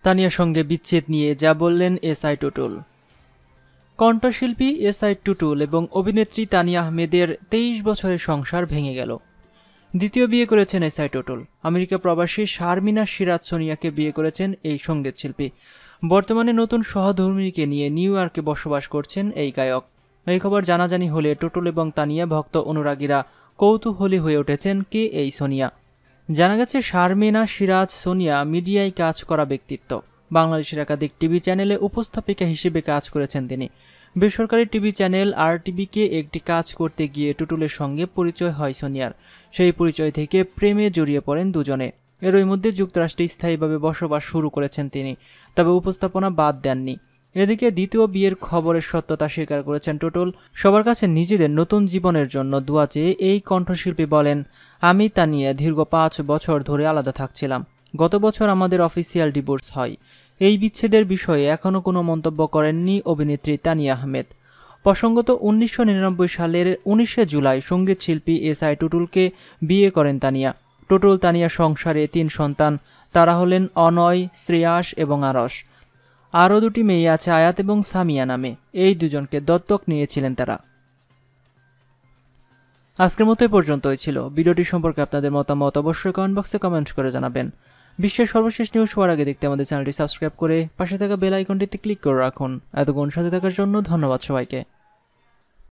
তানিয়ার সঙ্গে বিচ্ছেদ নিয়ে যা বললেন এসআই টুটুল। কণ্ঠশিল্পী এসআই টুটুল এবং অভিনেত্রী তানিয়া আহমেদের 23 বছরের সংসার ভেঙে গেল। দ্বিতীয় বিয়ে করেছেন এসআই টুটুল। আমেরিকা প্রবাসী শারমিনা সিরাজ সোনিয়াকে বিয়ে করেছেন এই সঙ্গীত শিল্পী। বর্তমানে নতুন সহধর্মিণীকে নিয়ে নিউ ইয়র্কে বসবাস করছেন এই গায়ক। এই খবর জানাজানি হলে টুটুল এবং তানিয়া ভক্ত অনুরাগীরা কৌতূহলী হয়ে উঠেছেন কে এই সোনিয়া। জানা গেছে শারমিনা সিরাজ সোনিয়া মিডিয়ায় কাজ করা ব্যক্তিত্ব। বাংলাদেশের একাধিক টিভি চ্যানেলে উপস্থাপিকা হিসেবে কাজ করেছেন তিনি। বেসরকারি টিভি চ্যানেল RTVকে একটি কাজ করতে গিয়ে টুটুলের সঙ্গে পরিচয় হয় সোনিয়ার। সেই পরিচয় থেকে প্রেমে জড়িয়ে পড়েন দুজনে। এরই মধ্যে যুক্তরাষ্ট্রে স্থায়ীভাবে বসবাস শুরু করেছেন তিনি, তবে উপস্থাপনা বাদ দেননি। এদিকে দ্বিতীয় বিয়ের খবরের সত্যতা স্বীকার করেছেন টুটুল। সবার কাছে নিজেদের নতুন জীবনের জন্য দোয়া চেয়ে এই কণ্ঠশিল্পী বলেন, আমি তানিয়া দীর্ঘ 5 বছর ধরে আলাদা থাকছিলাম। গত বছর আমাদের অফিসিয়াল ডিভোর্স হয়। এই বিচ্ছেদের বিষয়ে এখনও কোনো মন্তব্য করেননি অভিনেত্রী তানিয়া আহমেদ। প্রসঙ্গত 1999 সালের 19 জুলাই সঙ্গীত শিল্পী এসআই টুটুলকে বিয়ে করেন তানিয়া। টুটুল তানিয়া সংসারে 3 সন্তান। তারা হলেন অনয়, শ্রেয়াস এবং আরশ। আরও 2টি মেয়ে আছে, আয়াত এবং সামিয়া নামে। এই দুজনকে দত্তক নিয়েছিলেন তারা। আজকের মতো এ পর্যন্তই ছিল। ভিডিওটি সম্পর্কে আপনাদের মতামত অবশ্যই কমেন্ট বক্সে কমেন্ট করে জানাবেন। বিশ্বের সর্বশেষ নিউজ সবার আগে দেখতে আমাদের চ্যানেলটি সাবস্ক্রাইব করে পাশে থাকা বেল আইকনটিতে ক্লিক করে রাখুন। এতক্ষণ সাথে থাকার জন্য ধন্যবাদ সবাইকে।